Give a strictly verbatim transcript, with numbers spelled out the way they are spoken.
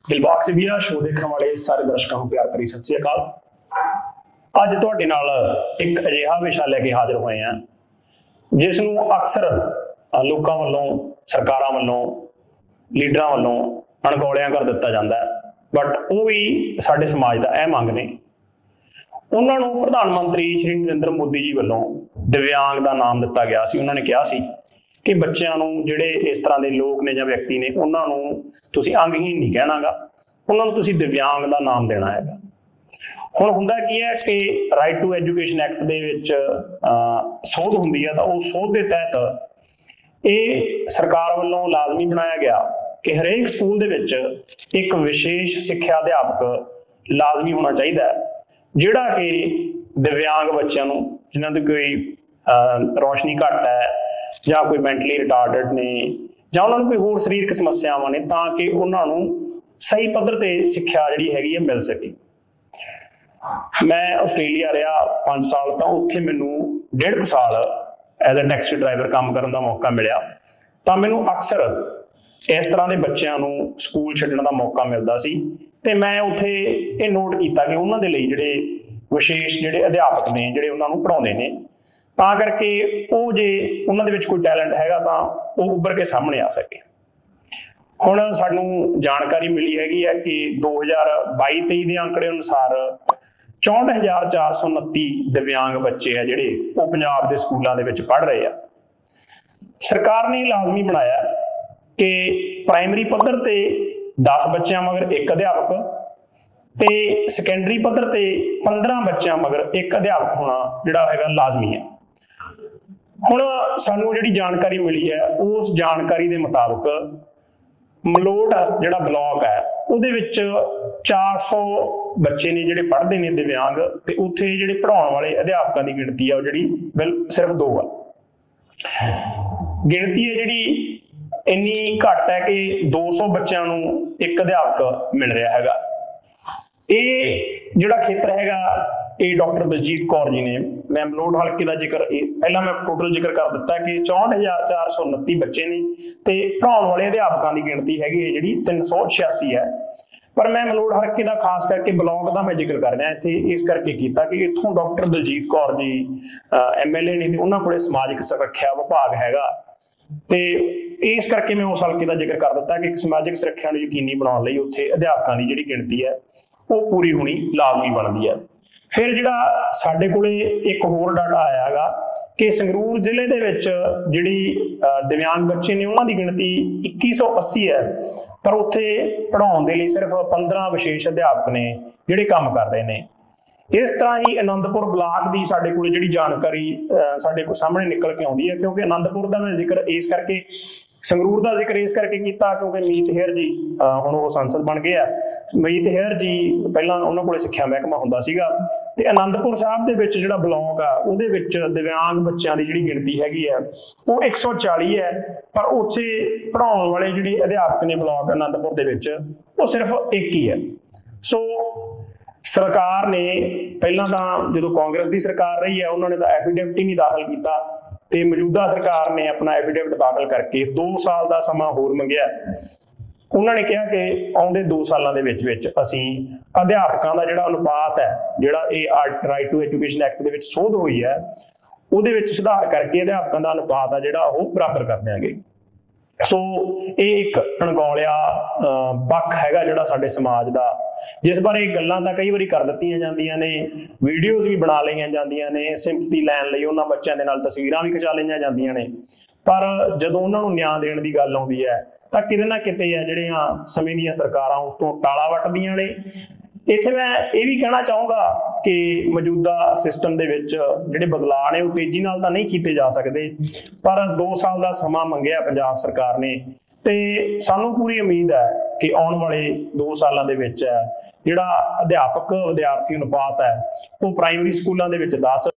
Dilbag सिविया show देखने वाले सारे दर्शकों को प्यार भरी सत श्री अकाल। अज तुहाडे नाल एक अजिहा विषय लैके हाजिर हुए हैं जिसनूं अक्सर लोकां वल्लों, सरकारां वल्लों, लीडरां वल्लों अणगौलियां कर दिता जाता है, बट वो भी साडे समाज का अहम अंग ने। उन्हां नूं प्रधानमंत्री श्री नरेंद्र मोदी जी वल्लों दिव्यांग का नाम दिता गया सी। उन्होंने कहा सी कि बच्चों नूं जिहड़े इस तरह के लोग ने या व्यक्ति ने उन्हां नूं तुसीं अंगहीन नहीं कहणागा, उन्हां नूं तुसीं दिव्यांग का नाम देना हैगा। हुण हुंदा की है कि राइट टू एजुकेशन एक्ट दे विच सोध हुंदी है, तो उस सोध के तहत ये सरकार वल्लों लाजमी बनाया गया कि हरेक स्कूल दे विच एक विशेष सिक्ख्या अध्यापक लाजमी होना चाहिए, जिहड़ा कि दिव्यांग बच्चों नूं जिन्हां दी कोई रोशनी घट है या कोई मैंटली रिटार्डेड ने या उन्होंने कोई होर शरीरक समस्यावां ने, ताकि उन्होंने सही पद्धर ते सिक्ख्या जिहड़ी हैगी है मिल सके। मैं आस्ट्रेलिया रहा पांच साल, तो उत्थे मैनूं डेढ़ साल एज ए टैक्सी ड्राइवर काम करने का मौका मिलिया, तो मैनूं अक्सर इस तरह के बच्चों नूं स्कूल छड्डण का मौका मिलता सी। ते मैं उत्थे ये नोट किया कि उन्हां दे लई जिहड़े विशेष जिहड़े अध्यापक ने जिहड़े उन्हां नूं पढ़ाउंदे ने, तां करके वो जे उन्हां दे विच कोई टैलेंट हैगा तां वो उभर के सामने आ सके। हुण सानूं जानकारी मिली हैगी है कि दो हज़ार बाई तेई के आंकड़े अनुसार चौंठ हज़ार चार सौ उनती दिव्यांग बच्चे है जिहड़े वो पंजाब के स्कूलों दे विच पढ़ रहे हैं। सरकार ने लाजमी बनाया कि प्राइमरी पद्धर ते दस बच्चों मगर एक अध्यापक ते सैकेंडरी पद्धर ते पंद्रह बच्चों मगर एक अध्यापक होना जिहड़ा हैगा लाजमी है। हुण सानूं जिहड़ी जानकारी मिली है उस जानकारी के मुताबिक मलोट जिहड़ा ब्लॉक है उहदे विच चार सौ बच्चे ने जिहड़े पढ़ते हैं दिव्यांग, ते उत्थे जिहड़े पढ़ाउण वाले अध्यापकों की गिणती है जिहड़ी बिल सिर्फ दो है। गिणती है जिहड़ी इन्नी घट है कि दो सौ बच्चों नूं एक अध्यापक मिल रहा हैगा। ये जिहड़ा खेत्र हैगा ये डॉक्टर बलजीत कौर जी ने, मैं मलोट हल्के का जिक्र पहला मैं टोटल जिक्र कर दिता कि चौंठ हज़ार चार सौ उनती बच्चे ने, ते पढ़ाउण वाले अध्यापकों की गिणती हैगी है जिहड़ी तीन सौ छियासी है। पर मैं मलोट हल्के का खास करके ब्लॉक का मैं जिक्र कर रहा इत्थे इस करके किया कि इत्थों doctor Baljit Kaur ji M L A ने, उन्होंने कोले समाजिक सुरक्षा विभाग हैगा, ते इस करके मैं उस हल्के का जिक्र कर दिता कि समाजिक सुरक्षा को यकीनी बनाने लई उत्थे अध्यापकों की जिहड़ी गिणती है वो पूरी होनी लाजमी बनती है। फिर जिहड़ा साडे कोले एक होर डाटा आया हैगा कि संगरूर जिले दे विच जिहड़ी दिव्यांग बच्चे ने उन्हां दी गिणती इक्की सौ अस्सी है, पर उत्थे पढ़ाउण दे लई सिर्फ पंद्रह विशेष अध्यापक ने जिहड़े काम कर रहे हैं। इस तरह ही आनंदपुर ब्लाक की साडे कोल जिहड़ी जानकारी साडे कोल सामने निकल के आउंदी है, क्योंकि आनंदपुर का मैं जिक्र इस करके संगरूर का जिक्र इस करके किया क्योंकि मीत हेयर जी हुण वो संसद बन गए हैं। मीत हेयर जी पहला उन्होंने कोल सिक्ख्या महकमा हुंदा सीगा, ते आनंदपुर साहब दे विच जिहड़ा ब्लॉक आ उहदे विच दिव्यांग बच्चों की जिहड़ी गिणती हैगी है वो एक सौ चाली है, पर उत्थे पढ़ाउण वाले जिहड़े अध्यापक ने ब्लॉक आनंदपुर दे विच वो सिर्फ एक ही है। सो सरकार ने पहला तो जो कांग्रेस की सरकार रही है उन्होंने तो एफिडेविट ही नहीं दाखिल किया, ते मौजूदा सरकार ने अपना एफिडेविट दाखिल करके दो साल का समा होर मंगिया। उन्होंने कहा कि आउंदे दो सालों के विच विच असीं अध्यापकों का जिहड़ा अनुपात है जिहड़ा ये राइट टू एजुकेशन एक्ट दे विच सोध हुई है उहदे विच सुधार करके अध्यापकों का अनुपात है जिहड़ा वो बराबर कर देंगे। सो ये एक अणगौलिया बख हैगा जिहड़ा साडे समाज का, जिस बारे गल्लां तां कई वारी कर दित्तियां जांदियां ने, वीडियोज़ भी बना लईआं जांदियां ने, सिंपथी लैण लई उन्हां बच्चों दे नाल तस्वीरां भी खिचा लईआं जांदियां ने, पर जदों उन्हां नूं न्याय देण दी गल आउंदी है तां किते ना किते है जिहड़ियां समय दीयां सरकारां उस तों टाला वटदियां ने। इत्थे मैं ये भी कहना चाहूँगा कि मौजूदा सिस्टम दे विच जिहड़े बदलाव ने वो तेजी नाल तां नहीं कीते जा सकदे, पर दो साल का समा मंगिया पंजाब सरकार ने, ते सानूं पूरी उम्मीद है कि आउण वाले दो सालों दे विच जिहड़ा अध्यापक विद्यार्थी अनुपात है वो प्राइमरी स्कूलों दे विच दस